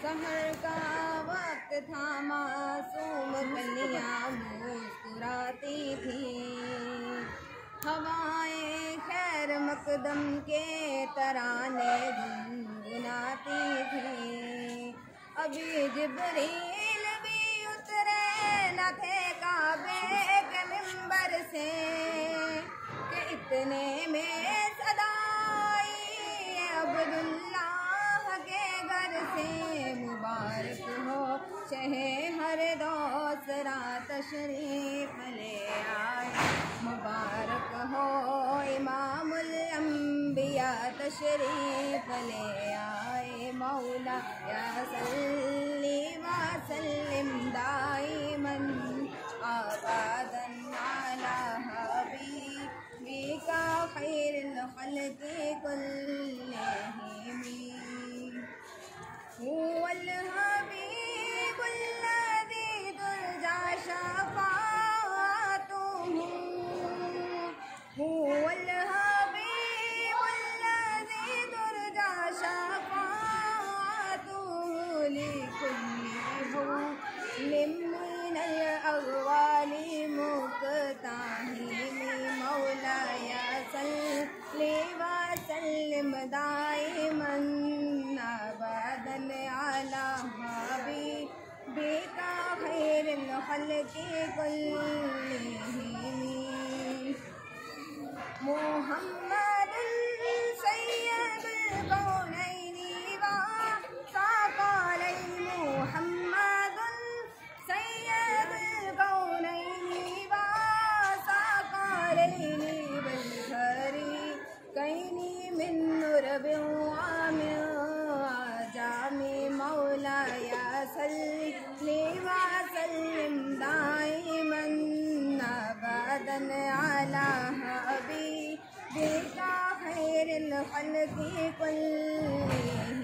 सहर का वक्त था, मासूम कलियां मुस्कुराती थी। हवाएं खैर मकदम के तराने गुनगुनाती थी। अभी जिब्रील भी उतरे न थे काबे के मिंबर से कि इतने में सदाई अब्दुल्लाह के घर से। मुबारक हो शहे हर दोसरा तशरीफ ले आए। मुबारक हो इमामुल अंबिया तशरीफ ले आए। मौला या सल्ली व सल्लिम दाइमन अबदन अला हबीबिका खैरुल खल्क़ि कुल्लिहिम। हुवल हबीबुल लज़ी तुरजा शफ़ाअतुहु। हुवल हबीबुल लज़ी तुरजा शफ़ाअतुहु लिकुल्लि हुल्लिम मिनल अग़वालि मुक़ताहिम। मौला या सल्ली व सल्लिम दाइमन अबदन अला हबीबिका खैरुल खल्क़ि कुल्लिहिम। मुहम्मदुन सय्यदुल कौनैनि व सक़लैनि। मुहम्मदुन सय्यदुल कौनैनि व सक़लैनि वल फरीक़ैनि मिन नुरबिन व मिन अजामि। मौला या सल्ली व सल्लिम दाइमन अबदन अला हबीबिका खैरुल खल्क़ि कुल्लिहिम।